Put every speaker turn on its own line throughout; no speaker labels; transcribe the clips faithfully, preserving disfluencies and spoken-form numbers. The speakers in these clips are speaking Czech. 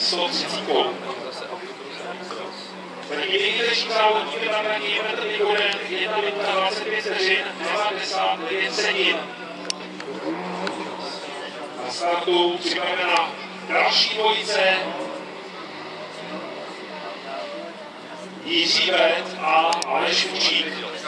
sto třicet korun. Zatím největší závodník vybraný Petr Nikoden, jedna minuta dvacet pět vteřin, devadesát devět třetin. Na startu připravena další dvojice. Jiří Bet a Aleš Učík.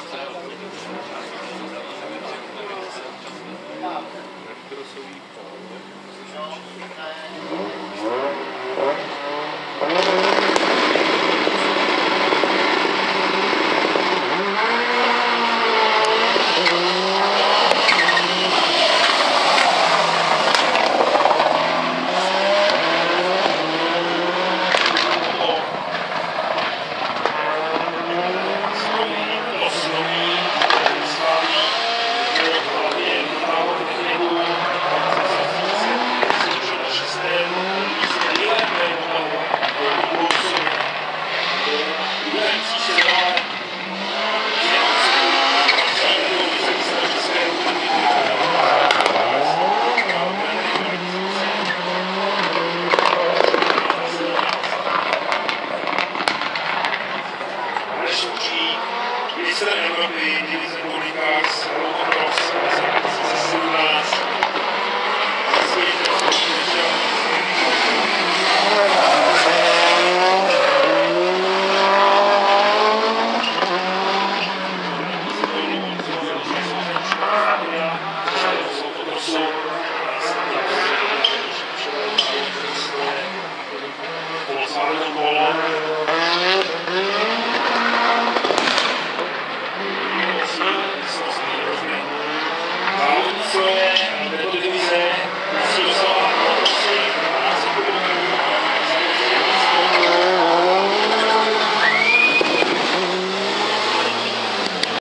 Mistr Evropy, divize Kolikás, Motocross, dva tisíce sedmnáct. So